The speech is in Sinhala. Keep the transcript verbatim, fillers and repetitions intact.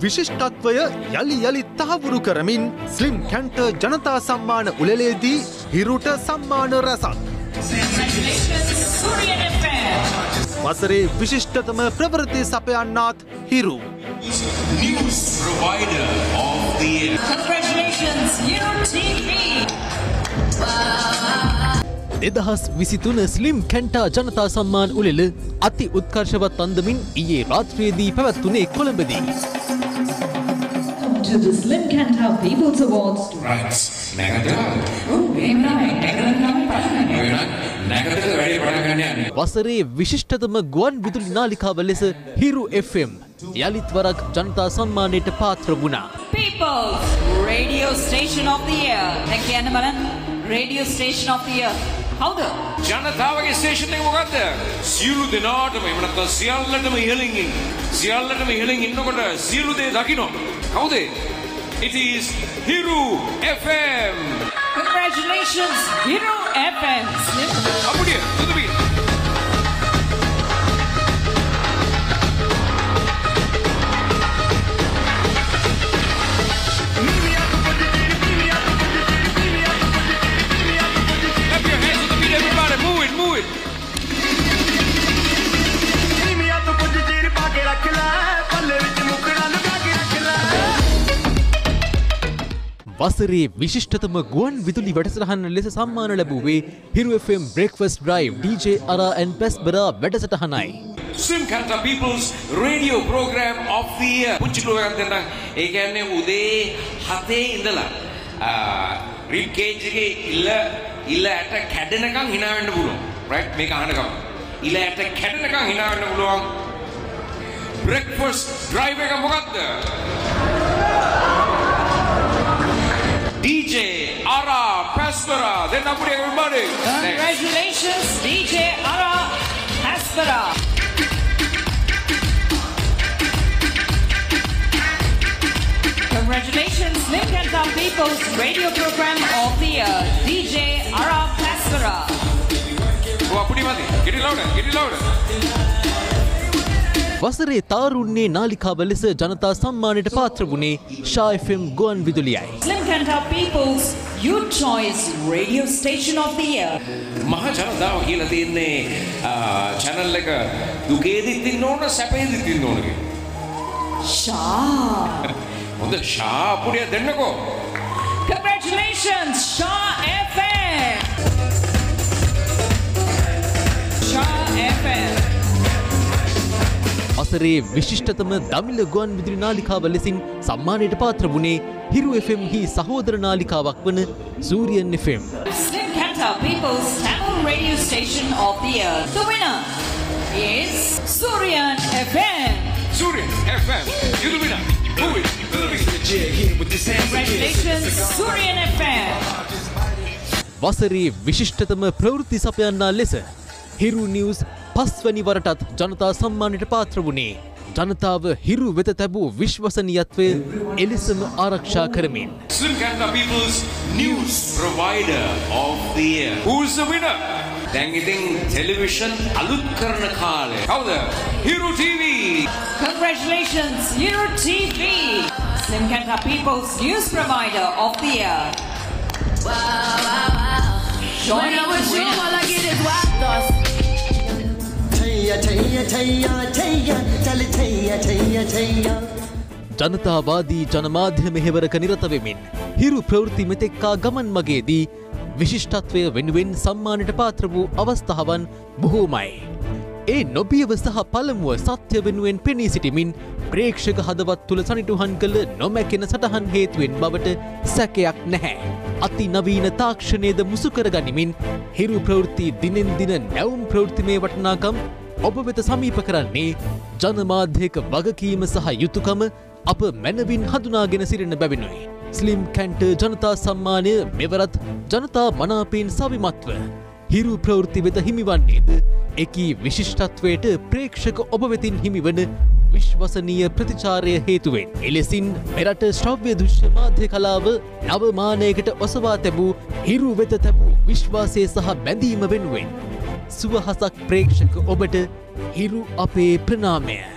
විශිෂ්ටත්වය යලි යලි තහවුරු කරමින් ස්ලිම් කැන්ටර් ජනතා සම්මාන උළෙලේදී හිරුට සම්මාන රැසක්. වසරේ විශිෂ්ටතම ප්‍රවෘත්ති සපයන්නාත් හිරු. News provider of the year. Congratulations, Hiru T V. දෙදහස් විසිතුන ස්ලිම් කැන්ටර් ජනතා සම්මාන උළෙල අති උත්කර්ෂවත් අන්දමින් ඊයේ රාත්‍රියේදී පැවැත්වුණේ කොළඹදී. To the Slim Kantar People's Awards. Right. නැගද? Oh, එහෙම නෑ. නැගද නම් පටන් නැගද වැඩි පටන් ගන්න යන්නේ. වසරේ විශිෂ්ටතම ගුවන් විදුලි නාලිකාව ලෙස හිරු එෆ් එම් යලිත් වරක් ජනතා සම්මානයට පාත්‍ර වුණා. People's Radio Station of the Year. දැන් කියන්න බලන්න. Radio Station of the Year. කවුද? ජනතාවගේ ස්ටේෂන් එක මොකද්ද? සියලු දෙනාටම එහෙම නැත්නම් සියල්ලටම ඉහළින් ඉන්න. සියල්ලටම ඉහළින් ඉන්නකොට සියලු දේ දකින්න. කවුද? It is Hiru F M. Congratulations, Hiru F M. අපුඩිය, තුදුබි. වසරේ විශිෂ්ටතම ගුවන් විදුලි වැඩසටහන ලෙස සම්මාන ලැබුවේ Hiru F M Breakfast Drive D J Ara and Pesbara වැඩසටහනයි. Slim Kantar People's Radio Program of the Year. පුංචි ක්ලෝ එකක් දෙන්න. ඒ කියන්නේ උදේ හතේ ඉඳලා රිබ් කේජ් එකේ ඉල්ල ඉල්ල ඇට කැඩෙනකන් hina වෙන්න පුළුවන්. right මේක අහනකම්. ඉල්ල ඇට කැඩෙනකන් hina වෙන්න පුළුවන්. Breakfast Drive එක මොකක්ද? D J Ara Pesbara. Then everybody, everybody. Congratulations, D J Ara Pesbara. Congratulations, Slim Kantar People's Radio Program of the Year, D J Ara Pesbara. Oh, apudi madi. Get it louder. Get it louder. වසරේ තාරුණ්‍යයේ නාලිකාව ලෙස ජනතා සම්මානයට පාත්‍ර වුණේ Shaa එෆ් එම් ගුවන් විදුලියයි. Slim Kantar People's Youth Choice Radio Station of the Year. මහා ජනතාව කියලා තියෙන්නේ channel එක දුකේදිත් ඉන්න ඕන සැපේදිත් ඉන්න ඕන කියලා. Shaa. හොඳ Shaa අපුඩිය දෙන්නකෝ. Congratulations, Shaa F M. Shaa F M. වසරේ විශිෂ්ටතම දමිළ ගුවන් විදුලි නාලිකාව ලෙසින් සම්මානයට පාත්‍ර වුණේ හිරු එෆ් එම් හි සහෝදර නාලිකාවක් වන Suryan F M. Slim Kantar People's Tamil Radio Station of the Year. The winner is Suryan F M. Suryan F M. You the winner. Move it. You the winner. Congratulations, Suryan F M. වසරේ විශිෂ්ටතම ප්‍රවෘත්ති සපයන්නා ලෙස හිරු නිවුස් පස්වැනි වරටත් ජනතා සම්මානයට පාත්‍ර වුණේ ජනතාව හිරු වෙත තැබූ විශ්වසනීයත්වය එලෙසම ආරක්ෂා කරමින්. Slim Kantar People's News Provider of the Year. Who's the winner? දැන් ඉතින් ටෙලිවිෂන් අලුත් කරන කාලේ. කවුද? Hiru T V. Congratulations, Hiru T V. Slim Kantar People's News Provider of the Year. Wow, wow, wow. Joining when I was the you, all I winners. get is wild thoughts. ජනතාවාදී ජනමාධ්‍ය මෙහෙවරක නිරත වෙමින් හිරු ප්‍රවෘත්ති මෙතෙක්කා ගමන් මගේදී විශිෂ්ටත්වය වෙනුවෙන් සම්මානයට පාත්‍ර වූ අවස්ථාවන් බොහෝමයි. ඒ නොබියව සහ පළමුව සත්‍ය වෙනුවෙන් පෙනී සිටිමින් ප්‍රේක්ෂක හදවත් තුළ සනිටුහන් කළ නොමැකෙන සටහන් හේතුවෙන් බවට සැකයක් නැහැ. අති නවීන තාක්ෂණයද මුසු කරගනිමින් හිරු ප්‍රවෘත්ති දිනෙන් දින නැවුම් ප්‍රවෘත්තිමය වටිනාකම් ඔබ වෙත සමීප කරන්නේ ජනමාධ්‍යයක වගකීම සහ යුතුකම අප මැනවින් හඳුනාගෙන සිටින බැවිනුයි. ස්ලිම් කැන්ටර් ජනතා සම්මානය මෙවරත් ජනතා මනාපයෙන් සවිමත්ව හිරු ප්‍රවෘත්ති වෙත හිමිවන්නේද එකී විශිෂ්ටත්වයට ප්‍රේක්ෂක ඔබ වෙතින් හිමිවන විශ්වසනීය ප්‍රතිචාරය හේතුවෙන්. එලෙසින් මෙරට ශ්‍රව්‍ය දෘශ්‍ය මාධ්‍ය කලාව නවමානයකට ඔසවා තැබූ හිරු වෙත තැබූ විශ්වාසය සහ බැඳීම වෙනුවෙන් සුවහසක් ප්‍රේක්ෂක ඔබට හිරු අපේ ප්‍රණාමය.